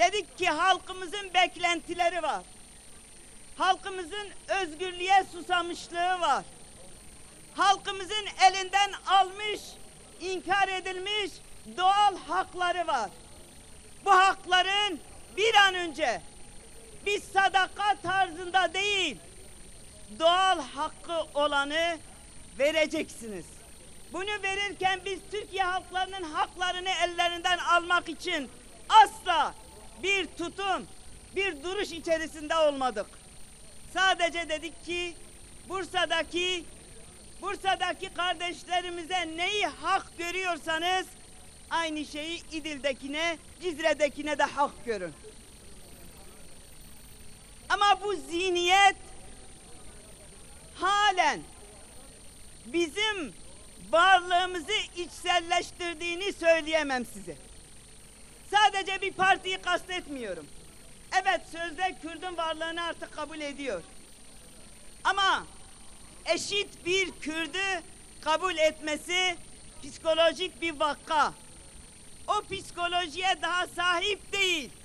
Dedik ki halkımızın beklentileri var. Halkımızın özgürlüğe susamışlığı var. Halkımızın elinden almış, inkar edilmiş doğal hakları var. Bu hakların bir an önce bir sadaka tarzında değil, doğal hakkı olanı vereceksiniz. Bunu verirken biz Türkiye halklarının haklarını ellerinden almak için asla bir tutum, bir duruş içerisinde olmadık. Sadece dedik ki Bursa'daki kardeşlerimize neyi hak görüyorsanız aynı şeyi İdil'dekine, Cizre'dekine de hak görün. Ama bu zihniyet halen bizim varlığımızı içselleştirdiğini söyleyemem size. Sadece bir partiyi kastetmiyorum. Evet, sözde Kürt'ün varlığını artık kabul ediyor. Ama eşit bir Kürt'ü kabul etmesi psikolojik bir vaka. O psikolojiye daha sahip değil.